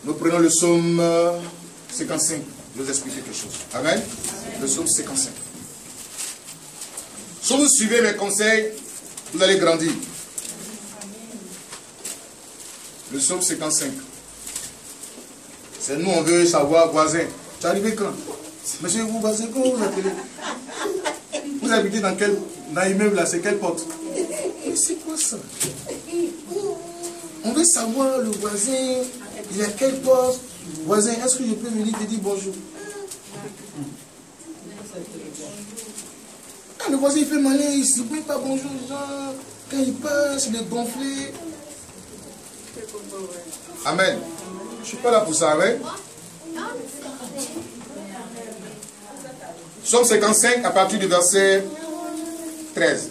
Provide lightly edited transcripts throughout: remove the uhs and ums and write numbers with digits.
Nous prenons le psaume 55. Je vais vous expliquer quelque chose. Amen. Le psaume 55. Si vous suivez mes conseils, vous allez grandir. Le psaume 55. C'est nous, on veut savoir, voisin. Tu es arrivé quand? Monsieur, vous, voisin, comment vous appelez? Vous habitez dans quel immeuble là? C'est quelle porte? Mais c'est quoi ça? On veut savoir le voisin, il est à quelle porte? Voisin, est-ce que je peux venir te dire bonjour? Ah, le voisin il fait malin, il ne se dit pas bonjour aux gens. Quand il passe, il est gonflé. Amen. Je ne suis pas là pour ça, hein? Psaume 55 à partir du verset 13.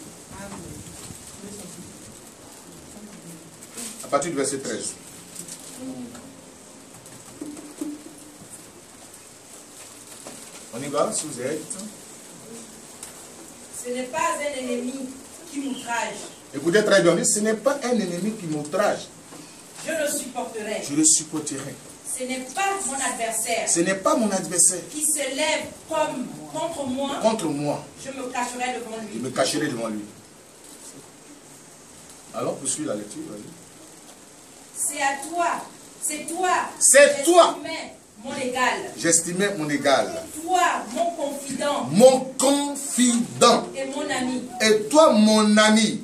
À partir du verset 13. On y va, si vous êtes. Ce n'est pas un ennemi qui m'outrage. Écoutez très bien, ce n'est pas un ennemi qui m'outrage. Je le supporterai. Je le supporterai. Ce n'est pas mon adversaire. Ce n'est pas mon adversaire Qui se lève comme contre moi. Contre moi. Je me cacherai devant lui. Je me cacherai devant lui. Alors, poursuis la lecture. C'est à toi. C'est toi. C'est toi. Mon égal. J'estimais mon égal. Toi, mon confident. Mon confident. Et mon ami. Et toi, mon ami.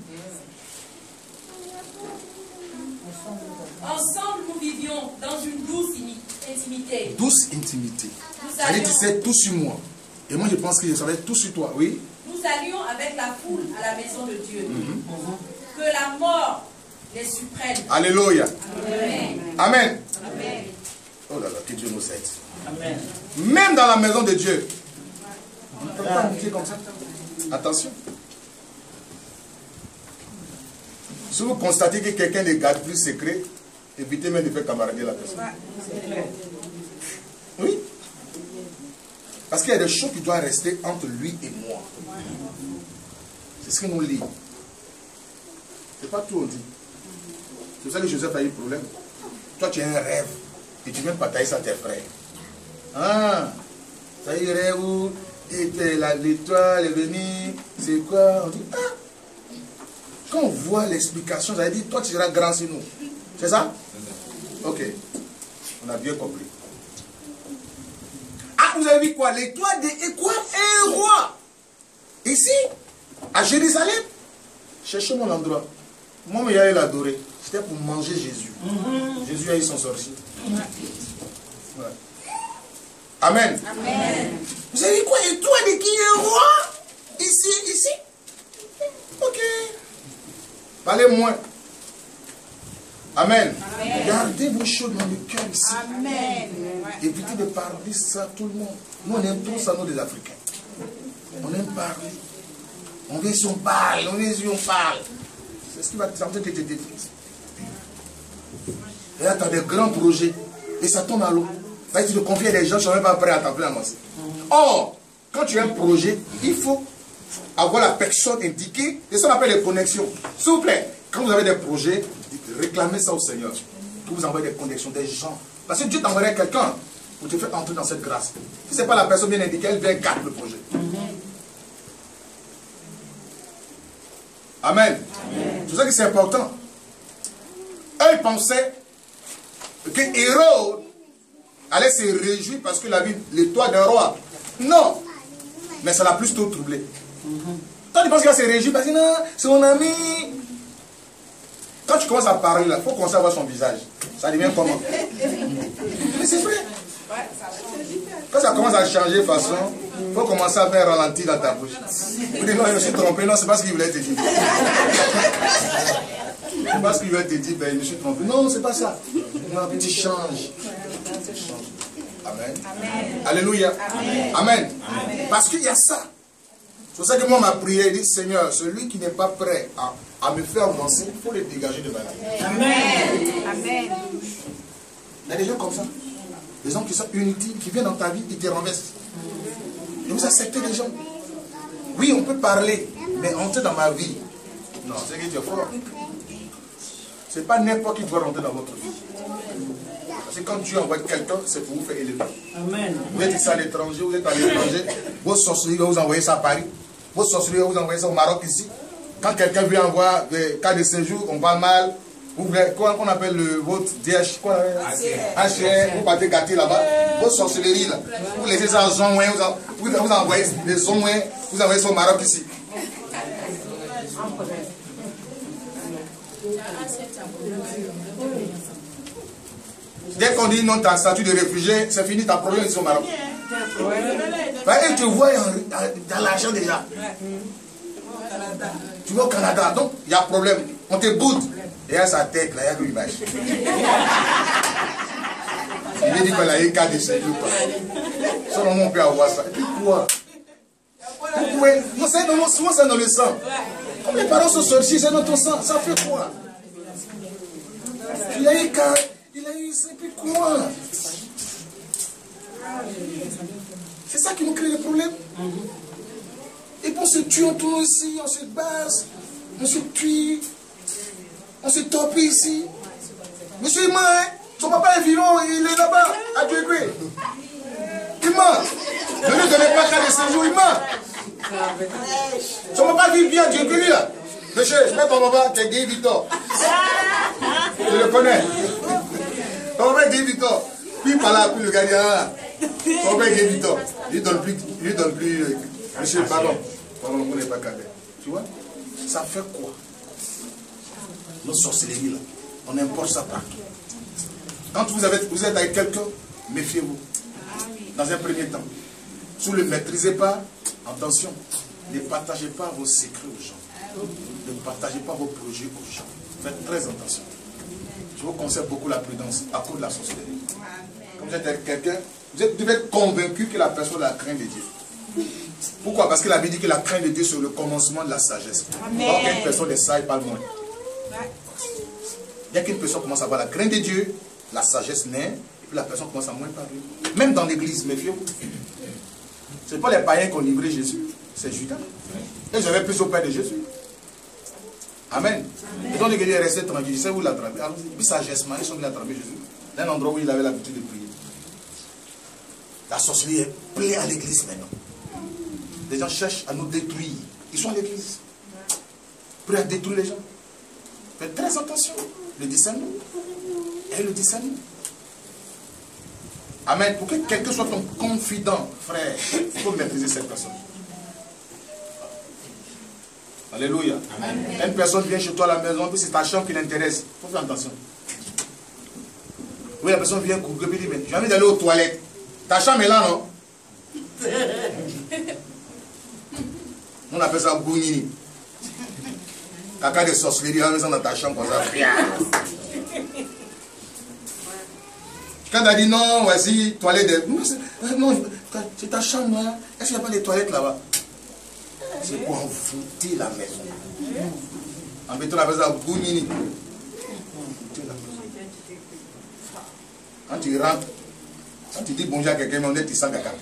Ensemble, nous vivions dans une douce intimité. Douce intimité. C'est-à-dire que tu sais tout sur moi. Et moi, je pense que je savais tout sur toi, oui. Nous allions avec la foule à la maison de Dieu. Que la mort les surprenne. Alléluia. Amen. Amen. Amen. Oh là là, que Dieu nous aide. Amen. Même dans la maison de Dieu. On ne peut pas appliquer comme ça. Attention. Si vous constatez que quelqu'un ne garde plus secret, évitez même de faire camarader la personne. Oui. Parce qu'il y a des choses qui doivent rester entre lui et moi. C'est ce que nous lisons. C'est pas tout on dit. C'est pour ça que Joseph a eu problème. Toi, tu as un rêve et tu viens partager ça à tes frères. Ah, ça y est, rêve où l'étoile est venue, c'est quoi? On dit, ah. Quand on voit l'explication, ça veut dire, toi, tu seras grand sur nous. C'est ça? Ok. On a bien compris. Ah, vous avez vu quoi? L'étoile de quoi? Un roi. Ici, à Jérusalem. Cherchez mon endroit. Moi, mais j'allais l'adorer. C'était pour manger Jésus. Jésus a eu son sorcier. Ouais. Amen. Amen. Vous avez vu quoi? L'étoile de qui? Un roi? Ici. Ok. Parlez-moi. Amen. Amen. Gardez vos choses dans le cœur ici. Amen. Évitez de parler ça à tout le monde. Nous, on aime trop ça, nous, les Africains. On aime parler. On veut si on parle, on parle. C'est ce qui va te sentir que tu te détruises. Et là, tu as des grands projets. Et ça tombe à l'eau. Tu te confies à des gens qui ne sont même pas prêts à t'appeler à amasser. Or, quand tu as un projet, il faut avoir la personne indiquée. Et ça, on appelle les connexions. S'il vous plaît, quand vous avez des projets, réclamez ça au Seigneur. Que vous envoyez des connexions, des gens. Parce que Dieu t'enverrait quelqu'un pour te faire entrer dans cette grâce. Si ce n'est pas la personne bien indiquée, elle vient garder le projet. Amen. C'est pour ça que c'est important. Eux, ils pensaient que Hérode allait se réjouir parce qu'il a vu l'étoile d'un roi. Non. Mais ça l'a plus tôt troublé. Toi, tu penses qu'il va se réjouir parce que non, c'est mon ami. Quand tu commences à parler, il faut commencer à voir son visage. Ça devient comment? Mais c'est vrai. Quand ça commence à changer de façon, il faut commencer à faire ralentir dans ta bouche. Vous dites non, je me suis trompé. Non, c'est pas ce qu'il voulait te dire. C'est pas ce qu'il voulait te dire, ben, je me suis trompé. Non, c'est pas ça. Non, tu changes. Amen. Amen. Alléluia. Amen. Amen. Amen. Parce qu'il y a ça. C'est pour ça que moi, ma prière dit, Seigneur, celui qui n'est pas prêt à me faire avancer, il faut le dégager de ma vie. Amen. Amen. Il y a des gens comme ça. Des gens qui sont inutiles, qui viennent dans ta vie, ils te renversent. Et vous acceptez les gens. Oui, on peut parler, mais entrer dans ma vie. Non, c'est que tu es fort. C'est pas n'importe qui doit rentrer dans votre vie. Parce que quand Dieu envoie quelqu'un, c'est pour vous faire élever. Amen. Vous êtes ici à l'étranger, vous êtes à l'étranger, vos sorcelleries, vous envoyez ça à Paris. Vos sorcelleries, vous envoyez ça au Maroc ici. Quand quelqu'un vient envoyer des cas de séjour, on va mal. Quoi qu'on appelle votre DH, quoi, HR, vous partez gâter là-bas. Vos sorcelleries là. Vous laissez ça en zone, vous envoyez des zones, vous envoyez ça au Maroc ici. Dès qu'on dit non, ta statut de réfugié, c'est fini, ta problème ici au Maroc. Et tu vois dans l'argent déjà. Tu vas au Canada, donc il y a problème. On te boude. Et à sa tête, là, il y a que l'image. Il dit qu'il a eu 4 de séjour. Seulement on peut avoir ça. Et puis quoi? Vous pouvez. Non, souvent c'est dans le sang. Comme les parents sont sortis, c'est dans ton sang. Ça fait quoi? Il a eu 4. Il a eu 5. Et puis quoi? C'est ça qui nous crée des problèmes. Et puis on se tue, on tourne ici, on se base, on se tue, on se tope ici. Monsieur il meurt, hein? Son papa est vivant, il est là-bas, à Diegué. Il meurt. Ne lui donnez pas qu'à de séjour, il meurt. Son papa vit bien à Diegué, lui là. Monsieur, je mets ton papa, c'est Guy Victor. Je le connais. Ton papa est Guy Victor. Puis par là, puis le gars dit, ah, ton papa est Guy Victor. Il donne plus. Monsieur, pardon, vous n'êtes pas cadet. Tu vois? Ça fait quoi? Nos sorcelleries là, on importe ça partout. Quand vous êtes avec quelqu'un, méfiez-vous. Dans un premier temps. Si vous ne le maîtrisez pas, attention, ne partagez pas vos secrets aux gens. Ne partagez pas vos projets aux gens. Faites très attention. Je vous conseille beaucoup la prudence à cause de la sorcellerie. Comme vous êtes avec quelqu'un, vous devez être convaincu que la personne a la crainte de Dieu. Pourquoi? Parce que la Bible dit que la crainte de Dieu c'est le commencement de la sagesse. Or qu'une personne est sage parle moins. Dès qu'une personne commence à avoir la crainte de Dieu, la sagesse naît, et puis la personne commence à moins parler. Même dans l'église, méfiez-vous. Ce n'est pas les païens qui ont livré Jésus, c'est Judas. Et j'avais plus au Père de Jésus. Amen. Et donc l'église est restée tranquille. Je sais où il l'a attrapé. Puis sagessement, ils sont venus attraper Jésus. Dans un endroit où il avait l'habitude de prier. La sorcellerie est pleine à l'église maintenant. Les gens cherchent à nous détruire. Ils sont à l'église. Prêts à détruire les gens. Faites très attention. Le discernement. Et le discernement. Amen. Pour que quelqu'un soit ton confident, frère, il faut maîtriser cette personne. Alléluia. Amen. Une personne vient chez toi à la maison, puis c'est ta chambre qui l'intéresse. Il faut faire attention. Oui, la personne vient couper, puis dit, mais j'ai envie d'aller aux toilettes. Ta chambre est là, non? On appelle ça bounini. Caca de sorcellerie, on met ça dans ta chambre comme ça. Quand tu as dit non, voici, toilette de... Non, c'est ta chambre là. Est-ce qu'il n'y a pas de toilettes là-bas? C'est pour envoûter la maison. En mettant la maison à bounini. Quand tu rentres, quand tu dis bonjour à quelqu'un, mais on est tu sens caca.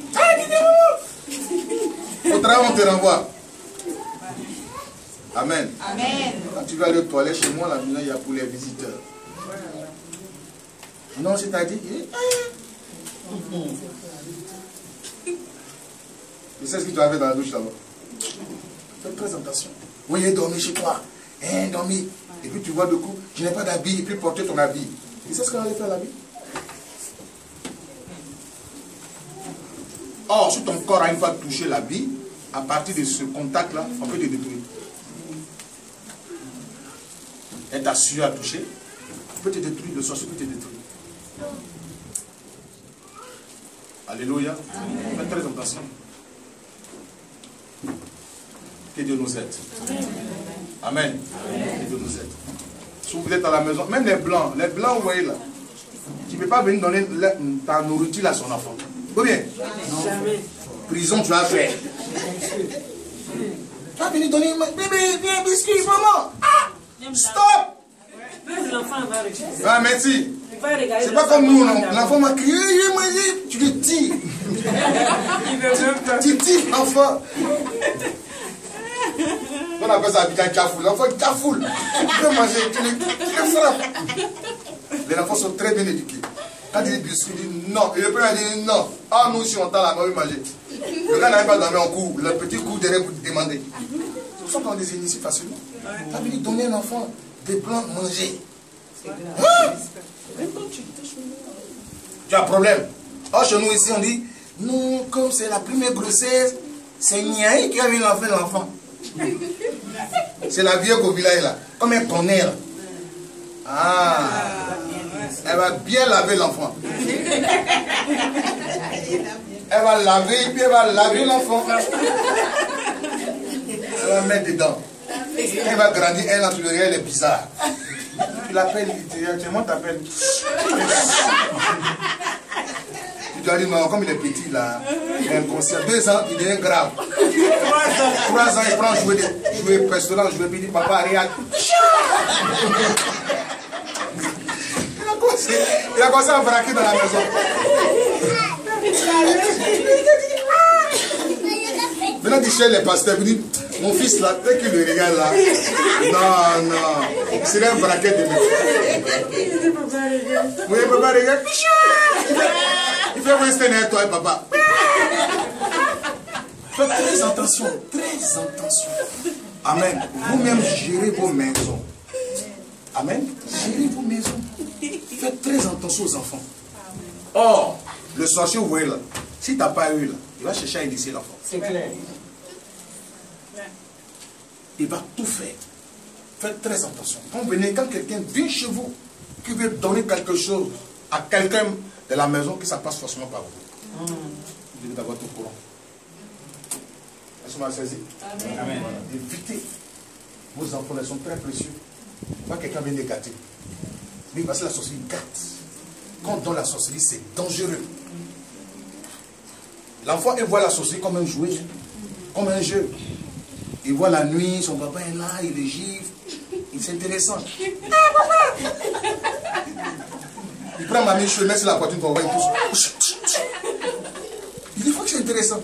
Au travail, on te renvoie. Amen. Amen. Quand tu vas aller aux toilettes chez moi, là, il y a pour les visiteurs. Non, c'est-à-dire. Tu sais ce que tu as fait dans la douche là-bas. Fais très attention. Oui, il est dormi chez toi. Dormi. Et puis tu vois de coup, je n'ai pas d'habit, et puis porter ton habit. Tu sais ce qu'on allait faire l'habit? Or, si ton corps a une fois touché l'habit, à partir de ce contact-là, on peut te détruire. Et ta sueur à toucher, on peut te détruire, le sorcier peut te détruire. Alléluia. Faites très attention. Que Dieu nous aide. Amen. Que Dieu nous aide. Si vous êtes à la maison, même les blancs, vous voyez là, tu ne peux pas venir donner ta nourriture à son enfant. Ou bien? Jamais. Prison, tu vas faire. Tu vas venir donner bébé, viens, biscuit, maman. Ah! Stop! L'enfant va réussir. Ah, merci. C'est pas comme nous, non. L'enfant m'a crié, tu le tires. Tu tires l'enfant. On appelle ça habitant cafoule. L'enfant cafoule. Tu peux manger, tu le frappes. Les enfants sont très bien éduqués. Quand il dit biscuit, il dit non. Et le père dit non. Ah, nous, si on t'a la main, manger. Le gars n'arrive pas à dormir en cours. Le petit coup derrière pour te demander. Ce sont quand on les initie facilement. Tu as venu donner un enfant des blancs manger. Hein? Tu as un problème. Or, chez nous, ici, on dit non, comme c'est la première grossesse, c'est Niaï qui a vu l'enfant. C'est la vieille au village là. Comme un tonnerre. Ah. Elle va bien laver l'enfant. Elle va laver, et puis elle va laver l'enfant. Elle va mettre dedans. Elle va grandir, elle entre le réel est bizarre. Tu l'appelles, comment t'appelles? Tu dois dire non, comme il est petit là, il est inconscient. 2 ans, il devient grave. 3 ans, il prend jouer personnel, jouer, puis il dit papa, regarde. Il a commencé à braquer dans la maison. Maintenant, tu cherches les pasteurs, il dit mon fils là, dès qu'il le regarde là, non, c'est un braquet de maison. Oui, papa, regarde. Il fait Western avec toi, papa. Faites très attention, très attention. Amen. Vous-même gérez vos maisons. Amen. Gérez vos maisons. Faites très attention aux enfants. Or, le sorcier, vous voyez là, si tu n'as pas eu là, il va chercher à initier l'enfant. C'est clair. Il va tout faire. Faites très attention. Quand quelqu'un vient chez vous, qui veut donner quelque chose à quelqu'un de la maison, que ça passe forcément par vous. Vous devez d'abord être au courant. Est-ce qu'on m'a saisi? Amen. Voilà. Évitez. Vos enfants, ils sont très précieux. Quand quelqu'un vient les gâter. Mais parce que la sorcellerie gâte. Quand dans la sorcellerie, c'est dangereux. L'enfant, il voit la sorcellerie comme un jouet, comme un jeu. Il voit la nuit, son papa est là, il est gifle. C'est intéressant. Il prend ma main, je le mets sur la poitrine pour voir, il pousse. Il dit, il faut que c'est intéressant.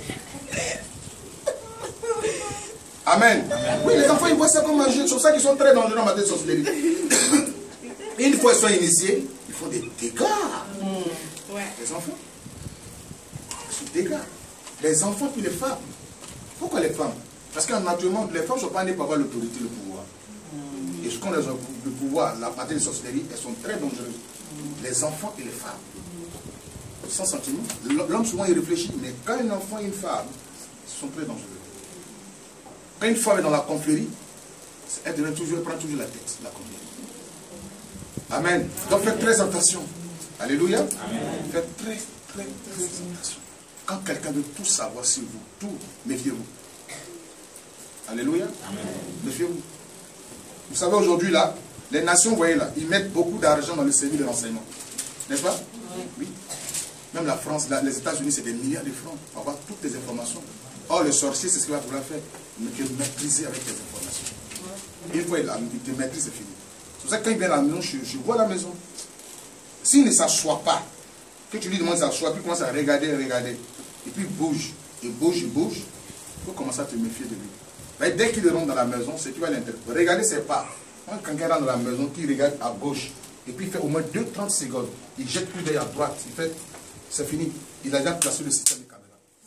Amen. Oui, les enfants, ils voient ça comme un jeu. C'est pour ça qu'ils sont très dangereux en matière de sorcellerie. Et une fois qu'ils sont initiés, ils font des dégâts. Les enfants, ils font des dégâts. Les enfants puis les femmes. Pourquoi les femmes? Parce que naturellement, les femmes ne sont pas nées pour avoir l'autorité, le pouvoir. Et ce qu'on a le pouvoir, la matière de sorcellerie, elles sont très dangereuses. Les enfants et les femmes. Sans sentiment. L'homme souvent il réfléchit, mais quand un enfant et une femme, ils sont très dangereux. Quand une femme est dans la confrérie, elle prend toujours la tête, la confrérie. Amen. Donc faites très attention. Alléluia. Amen. Faites très attention. Quand quelqu'un veut tout savoir sur vous, tout, méfiez-vous. Alléluia. Amen. Méfiez-vous. Vous savez, aujourd'hui, là, les nations, vous voyez là, ils mettent beaucoup d'argent dans le service de l'enseignement. N'est-ce pas? Oui. Même la France, les États-Unis, c'est des milliards de francs pour avoir toutes les informations. Or, le sorcier, c'est ce qu'il va vouloir faire. Maîtriser avec les informations. Une fois il te maîtrise, c'est fini. C'est pour ça que quand il vient à la maison, je vois la maison. S'il ne s'assoit pas, que tu lui demandes de s'asseoir, puis il commence à regarder, et puis il bouge, il faut commencer à te méfier de lui. Mais dès qu'il rentre dans la maison, c'est qu'il va l'interpréter. Regardez ses pas. Quand quelqu'un rentre dans la maison, qu'il regarde à gauche, et puis il fait au moins 2-30 secondes, il jette plus d'œil à droite, il fait, c'est fini. Il a déjà placé le système de caméra.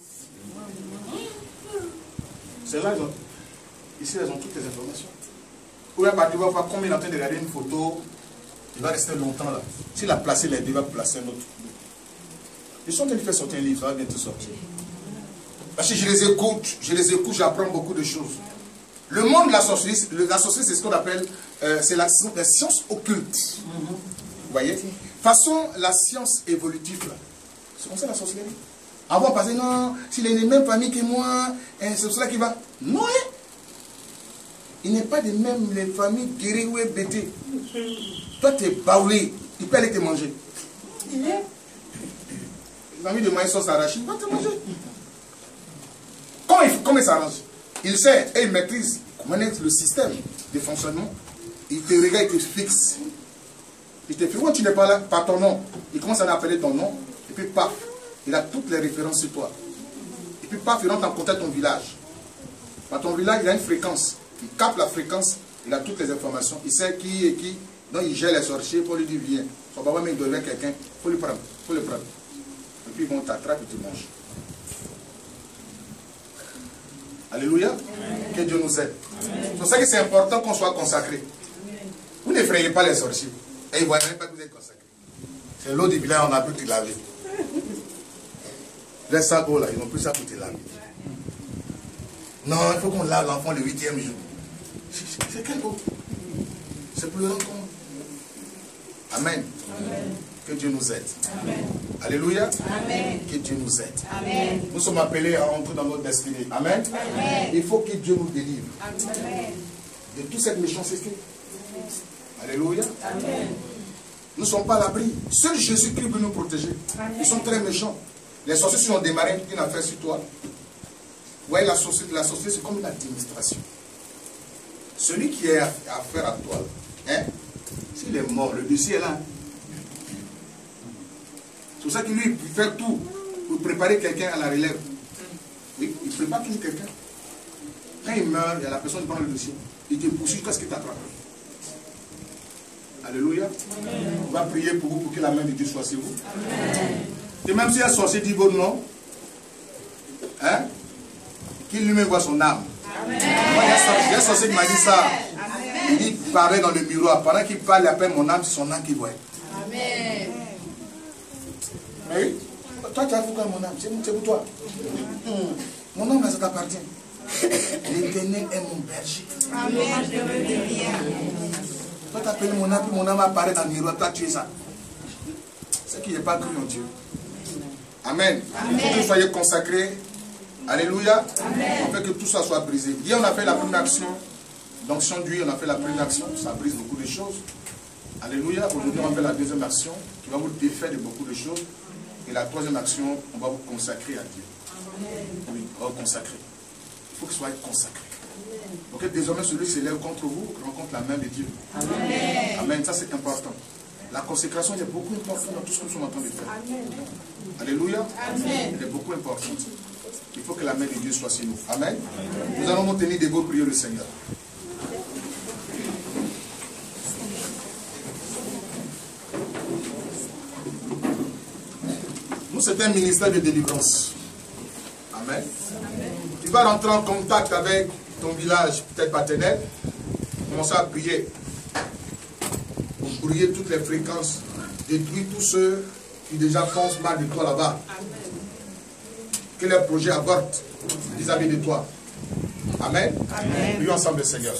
C'est là, ici, elles ont toutes les informations. Ou à partir, tu vas voir comme il est en train de regarder une photo, il va rester longtemps là. S'il a placé les deux, il va placer un autre. Ils sont en train de faire sortir un livre, ça va bientôt sortir. Parce que je les écoute, j'apprends beaucoup de choses. Le monde de la sorcellerie, c'est ce qu'on appelle, c'est la science occulte. Vous voyez? Façon, la science évolutive, là. C'est comme ça la sorcellerie. Avant, parce que non, s'il est de la même famille que moi, c'est cela qui va. Non, hein? Il n'est pas de même les familles guéries ou bêtées. Toi, tu es baoulé, il peut aller te manger. Les amis de maïs sauce arachide, il va te manger. Comment il s'arrange? Il sait et il maîtrise, connaît le système de fonctionnement. Il te regarde, il te fixe. Il te fait, quand tu n'es pas là, par ton nom, il commence à appeler ton nom, et puis paf, il a toutes les références sur toi. Et puis paf, il rentre en contact ton village. Par ton village, il a une fréquence. Il capte la fréquence, il a toutes les informations, il sait qui est qui, Donc il gère les sorciers pour lui dire viens. Son papa même devait quelqu'un, il faut le prendre, il faut le prendre. Et puis ils vont t'attraper et te manger. Alléluia. Amen. Que Dieu nous aide. C'est pour ça que c'est important qu'on soit consacré. Vous n'effrayez pas les sorciers. Et ils ne voient même pas que vous êtes consacré. C'est l'eau du village, on a pu te laver. Les sabots là, ils n'ont plus ça pour te laver. Non, il faut qu'on lave l'enfant le 8e jour. C'est quel eau? C'est pour le rendre compte. Amen. Amen. Que Dieu nous aide. Amen. Alléluia. Amen. Que Dieu nous aide. Amen. Nous sommes appelés à entrer dans notre destinée. Amen. Amen. Il faut que Dieu nous délivre. Amen. De toute cette méchanceté. Alléluia. Amen. Nous ne sommes pas à l'abri. Seul Jésus-Christ peut nous protéger. Amen. Ils sont très méchants. Les sorciers sont démarrés une affaire sur toi. Vous voyez, la société c'est comme une administration. Celui qui a affaire à toi, hein, s'il est mort, le dossier est là. C'est pour ça que lui, il fait tout pour préparer quelqu'un à la relève. Oui, il prépare toujours quelqu'un. Quand il meurt, il y a la personne qui prend le dossier. Il te poursuit jusqu'à ce qu'il t'attrape. Alléluia. Amen. On va prier pour vous pour que la main de Dieu soit sur vous. Amen. Et même si un sorcier dit votre nom, hein, qu'il lui-même voit son âme. Amen. Moi, il y a un sorcier qui m'a dit ça. Amen. Il dit, paraît dans le miroir. Pendant qu'il parle, il appelle mon âme, c'est son âme qui voit. Amen. Oui. Toi, tu as fait quoi, mon âme? C'est pour toi. Mon âme, ça t'appartient. L'Éternel est mon berger. Amen. Toi, tu appelles mon âme, puis mon âme apparaît dans le miroir. Toi, tu es ça. C'est qu'il n'est pas cru en Dieu. Amen. Il faut que vous soyez consacrés. Alléluia. Amen. On fait que tout ça soit brisé. Hier, on a fait la première action. D'onction d'huile, on a fait la première action. Ça brise beaucoup de choses. Alléluia. Aujourd'hui, on fait la deuxième action qui va vous défaire de beaucoup de choses. Et la troisième action, on va vous consacrer à Dieu. Amen. Oui, on va vous consacrer. Il faut que vous soyez consacrés. Donc que désormais, celui qui s'élève contre vous rencontre la main de Dieu. Amen. Amen. Ça, c'est important. La consécration est beaucoup importante dans tout ce que nous sommes en train de faire. Amen. Alléluia. Amen. Elle est beaucoup importante. Il faut que la main de Dieu soit sur nous. Amen. Amen. Nous allons nous tenir debout, prier le Seigneur. Nous, c'est un ministère de délivrance. Amen. Amen. Tu vas rentrer en contact avec ton village, peut-être paternel. Commencer à prier. Pour brouiller toutes les fréquences. Détruire tous ceux qui déjà pensent mal de toi là-bas. Que leurs projets avortent vis-à-vis de toi. Amen. Amen. Prions ensemble le Seigneur.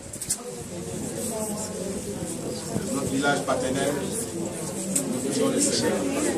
Notre village paternel, nous prions le Seigneur.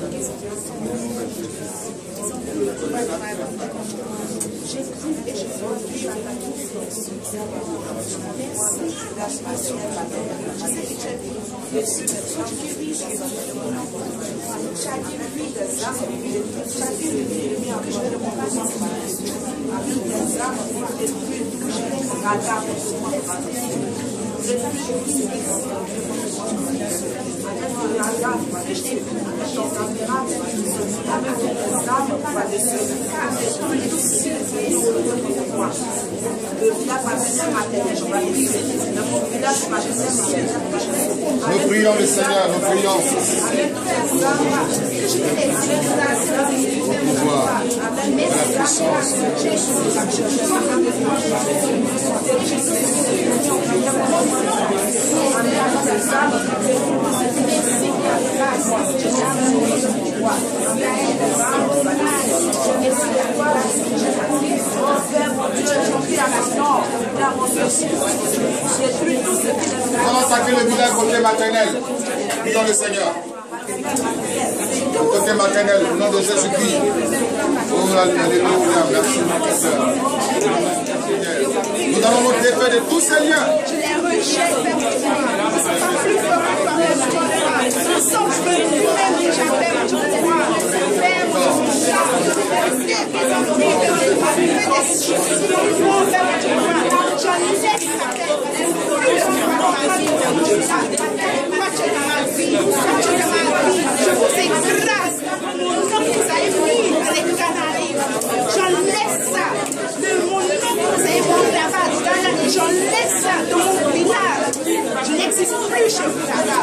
Nous prions le Seigneur, nous prions. Pour pouvoir, la puissance. Nous attaquer le village côté maternel. Prions le Seigneur. Côté maternel, au nom de Jésus-Christ. Oh, alléluia, merci mon Seigneur. Nous allons nous défaire de tous ces liens. Je les rejette, Père. Plus fort nous sommes venus nous-mêmes déjà, Père, pour voir. Père, je vous fais grâce pour mon nom que vous avez mis avec Canaries. J'en laisse ça. De mon nom que vous avez mis là-bas, j'en laisse ça dans mon village. Je n'existe plus chez vous là-bas.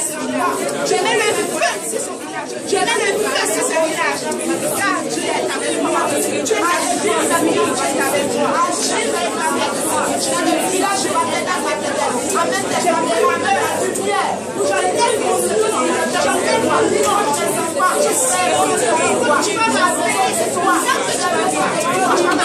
ce village. Je mets le feu sur ce village. Je mets le feu sur ce village. Car Dieu est avec moi. Dieu est avec moi. Dieu est avec moi. Dieu est avec moi. Dans le village, je m'appelle à ma tête. Amen. Je m'appelle à ma lumière. J'enlève mon nom. J'enlève mon nom. Je sais que tu vas m'appeler. C'est toi. Tu vas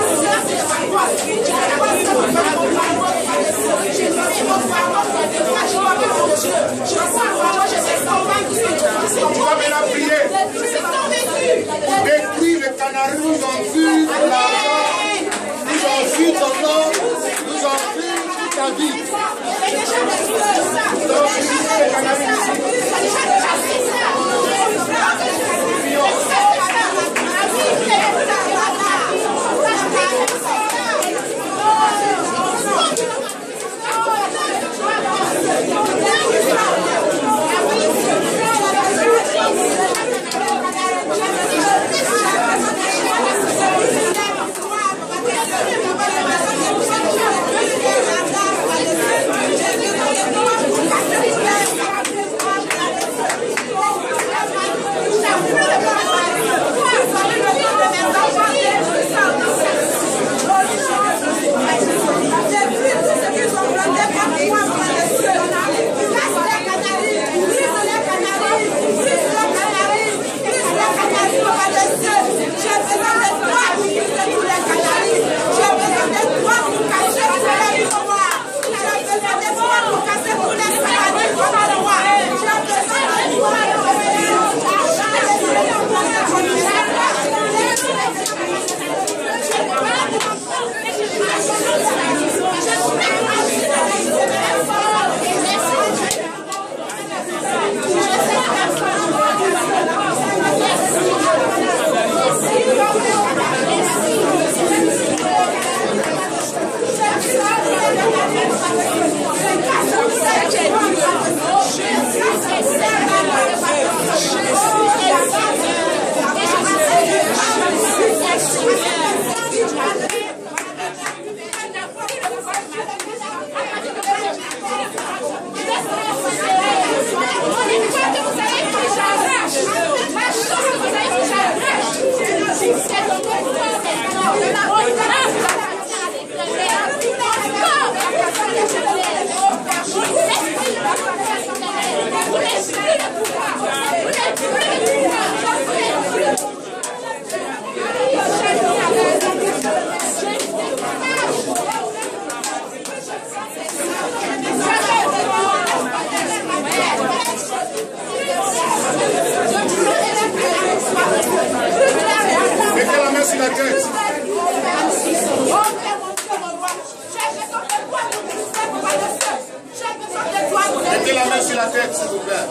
la prière. Détruis le canari, nous en fuis l'argent, nous en fuis ton nom, nous en fuis toute ta vie. Mettez la main sur la tête, s'il vous plaît.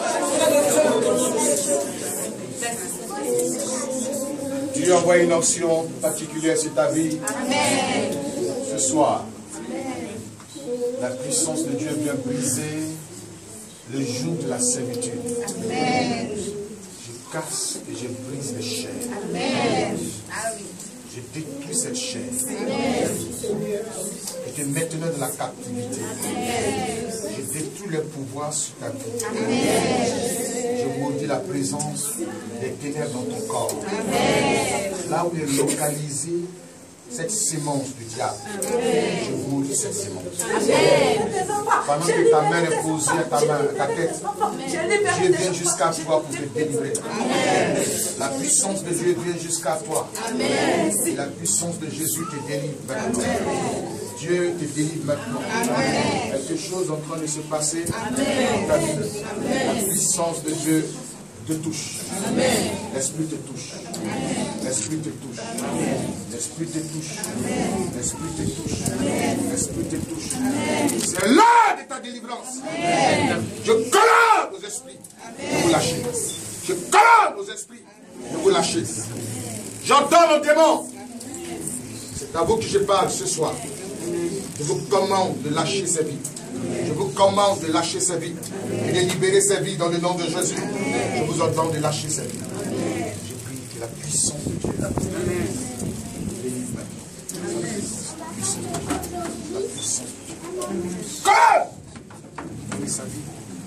Dieu envoie une onction particulière sur ta vie. Amen. Ce soir, la puissance de Dieu vient briser le joug de la servitude. Amen. Je casse et je brise les chaînes. Amen. Je détruis cette chaîne. Amen. Et que maintenant de la captivité. Amen. Je détruis le pouvoir sur ta vie. Amen. Je maudis la présence des ténèbres dans ton corps. Amen. Là où est localisée cette sémence du diable. Amen. Je maudis cette sémence. Amen. Pendant que ta main est posée à ta tête, Dieu vient jusqu'à toi pour te délivrer. Amen. La puissance de Dieu vient jusqu'à toi. Amen. Et la puissance de Jésus te délivre maintenant. Amen. Dieu te délivre maintenant. Amen. Quelque chose est en train de se passer dans ta vie. La puissance de Dieu te touche. L'Esprit te touche. L'Esprit te touche. L'Esprit te touche. L'Esprit te touche. L'Esprit te touche. C'est l'heure de ta délivrance. Je commande aux esprits de vous lâcher. Je commande aux esprits de vous lâcher. J'entends le démon. C'est à vous que je parle ce soir. Je vous commande de lâcher sa vie. Je vous commande de lâcher sa vie et de libérer sa vie dans le nom de Jésus. Je vous ordonne de lâcher sa vie. Je prie que la puissance de Dieu délivre maintenant. La puissance de Dieu. Comme sa vie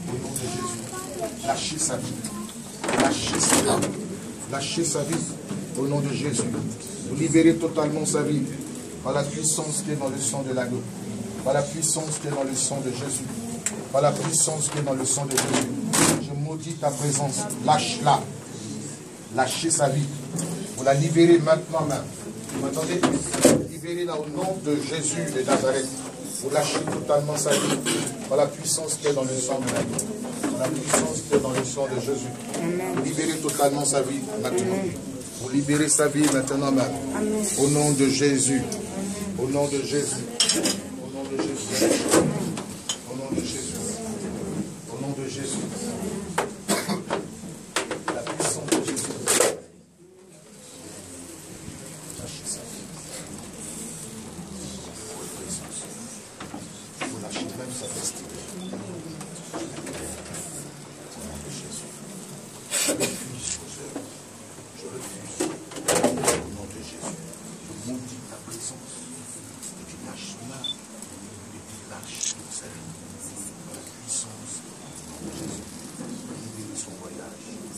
Au nom de Jésus. Lâchez sa vie. Lâchez sa vie. Lâchez sa vie. Au nom de Jésus. Vous libérez totalement sa vie. Par la puissance qui est dans le sang de l'agneau. Par la puissance qui est dans le sang de Jésus. Par la puissance qui est dans le sang de Jésus. Je maudis ta présence. Lâche-la. Lâchez sa vie. Vous la libérez maintenant même. Vous m'entendez? Libérez-la au nom de Jésus de Nazareth. Vous lâchez totalement sa vie. Par la puissance qui est dans le sang de l'agneau. Par la puissance qui est dans le sang de Jésus. Vous libérez totalement sa vie maintenant. Vous libérez sa vie maintenant même. Au nom de Jésus. Au nom de Jésus. Au nom de Jésus. Au nom de Jésus. Au nom de Jésus. La puissance de Jésus. Lâchez sa vie. Vous lâchez même sa destinée. Au nom de Jésus. Je refuse vos œuvres. Je refuse. Au nom de Jésus. Je maudis ta présence. Et tu lâches là. Et tu lâches toute sa vie. Par la puissance de Jésus. Libérez son voyage.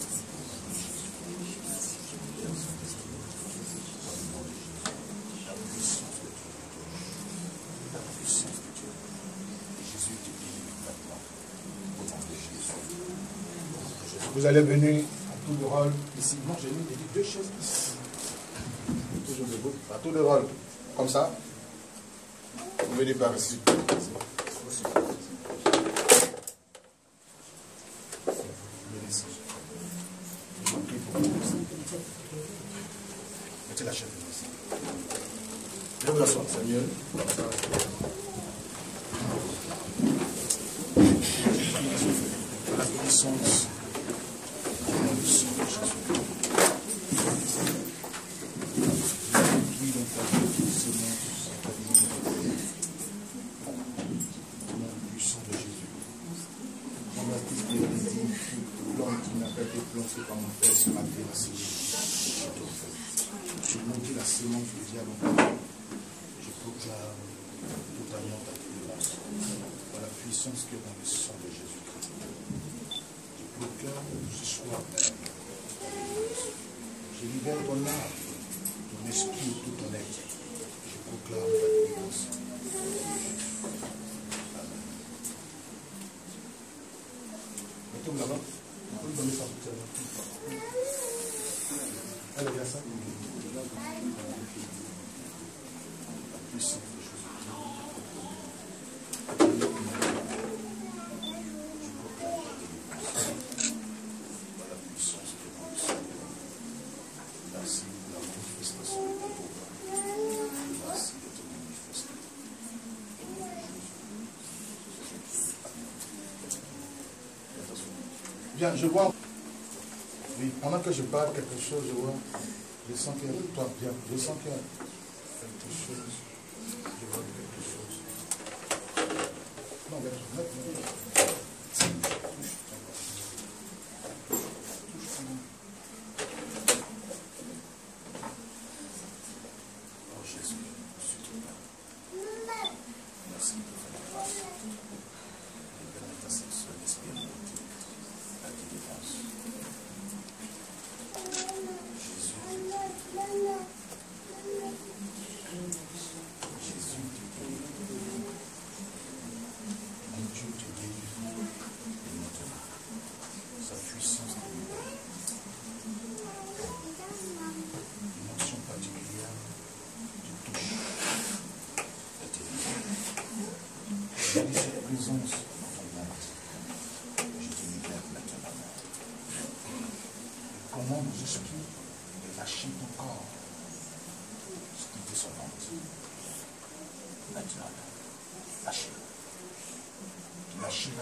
La puissance de Dieu. La puissance de Dieu. Jésus te délivre maintenant. Au nom de Jésus. Vous allez venir à tout le rôle ici. Non, j'ai mis deux chaises ici. Toujours debout. À tout le rôle. Comme ça. Vous venez par ici. Mettez la chaise ici. Je vous asseoir, c'est mieux. La puissance. Par mon Père ce matin, je maudis la semence du diable. Je proclame totalement ta délivrance par la puissance qui est dans le sang de Jésus-Christ. Je proclame ce soir même ta délivrance. Je libère ton âme, ton esprit et tout ton être. Je proclame ta délivrance. Amen. Mettez-vous là-bas. On peut lui donner ça tout à l'heure. Elle est là, ça. La puissance de Jésus. Par la puissance de Dieu. Merci pour la manifestation de ta gloire. Merci de te manifester. Bien, je vois, oui, pendant que je parle quelque chose, je sens que toi, bien, je sens que quelque chose, je vois quelque chose. Non, mais oh Jésus, je suis trop bien. Merci pour faire la grâce. Libère ta sexuelle, l'esprit émotif. La délivrance. Jésus te délivre. Jésus te délivre. Mon Dieu te délivre. Et maintenant, sa puissance te libère. Une onction particulière te touche. Elle te libère. Je dis cette présence dans ton monde. Je te libère maintenant. Je commande aux esprits de lâcher ton corps. Ce qui fait son ventre. Maintenant, lâchez-le. Lâchez-le.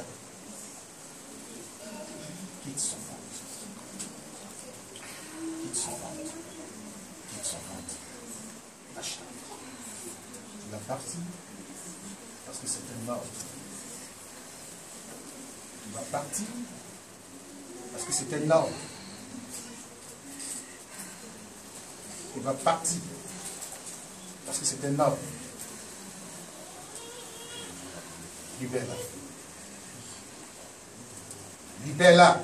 Quitte son ventre. Quitte son ventre. Quitte son ventre. Lâche-le. Tu vas partir parce que c'est un ordre. Tu vas partir parce que c'est un ordre. Tu vas partir parce que c'est un ordre. Libère-la. Libère-la.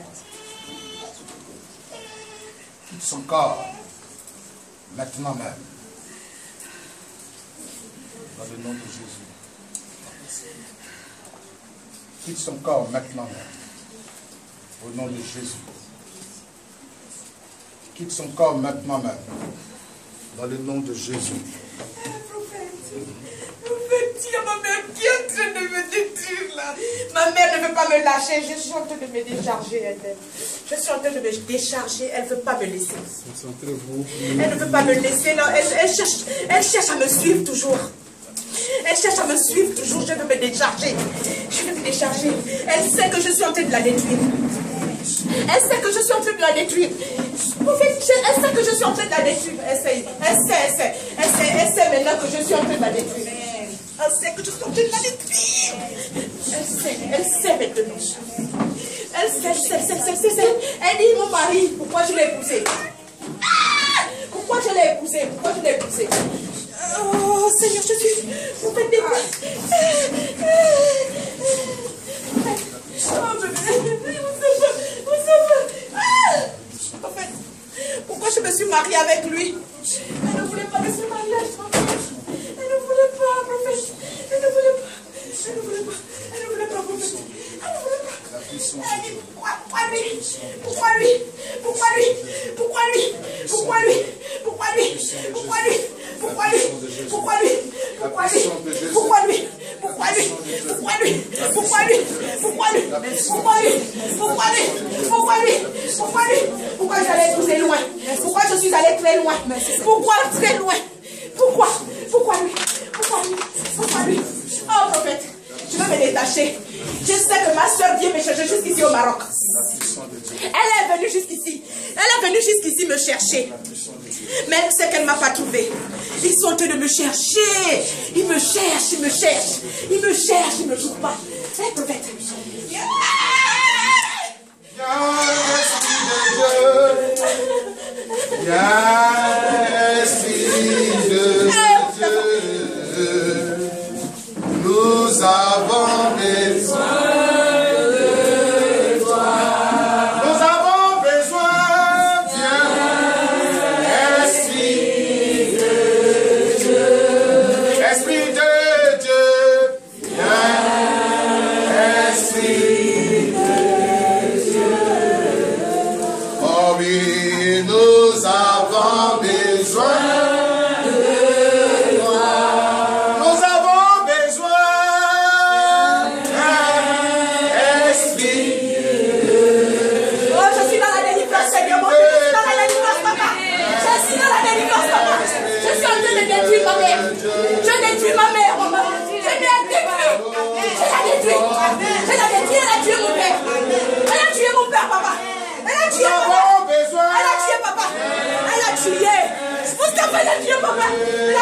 Quitte son corps. Maintenant même. Dans le nom de Jésus. Quitte son corps maintenant même. Au nom de Jésus. Quitte son corps maintenant même. Dans le nom de Jésus. Prophète, il y a ma mère qui est en train de me détruire là. Ma mère ne veut pas me lâcher. Je suis en train de me décharger, elle. Je suis en train de me décharger. Elle ne veut pas me laisser. Elle ne veut pas me laisser. Là. Elle cherche à me suivre toujours. Elle cherche à me suivre toujours. Je veux me décharger. Je veux me décharger. Elle sait que je suis en train de la détruire. Elle sait que je suis en train de la détruire. Elle sait que je suis en train de la détruire. Elle sait maintenant que je suis en train de la détruire. Elle sait que je suis en train de la détruire. Elle sait maintenant. Elle sait. Elle dit, mon mari, pourquoi je l'ai épousé? Pourquoi je l'ai épousé? Pourquoi je l'ai épousé? Oh Seigneur, je suis prophète des pourquoi je me suis mariée avec lui? Elle ne voulait pas de ce mariage, elle ne voulait pas, prophète. Elle ne voulait pas. Elle ne voulait pas. Elle ne voulait pas, prophète. Elle ne voulait pas. Elle dit, pourquoi lui? Pourquoi lui? Pourquoi lui? Pourquoi lui? Pourquoi lui? Pourquoi lui? Pourquoi lui? Pourquoi lui? Pourquoi lui? Pourquoi lui? Pourquoi lui? Pourquoi lui? Pourquoi lui? Pourquoi lui? Pourquoi lui? Pourquoi lui? Pourquoi lui? Pourquoi lui? Pourquoi lui? Pourquoi j'allais épouser loin? Pourquoi je suis allée très loin? Pourquoi très loin? Pourquoi? Pourquoi lui? Pourquoi lui? Pourquoi lui? Oh prophète, je vais me détacher. Je sais que ma soeur vient me chercher jusqu'ici au Maroc. Elle est venue jusqu'ici. Elle est venue jusqu'ici me chercher. Mais elle sait qu'elle ne m'a pas trouvé. Ils sont en train de me chercher. Ils me cherchent, ils me cherchent. Ils me cherchent, ils ne me trouvent pas. Hé, prophète. Nous avons besoin de toi. Nous avons besoin, viens, Esprit de Dieu. Esprit de Dieu, viens, Esprit de Dieu. Oh oui, nous avons besoin. Elle a tué papa. Elle a tué papa.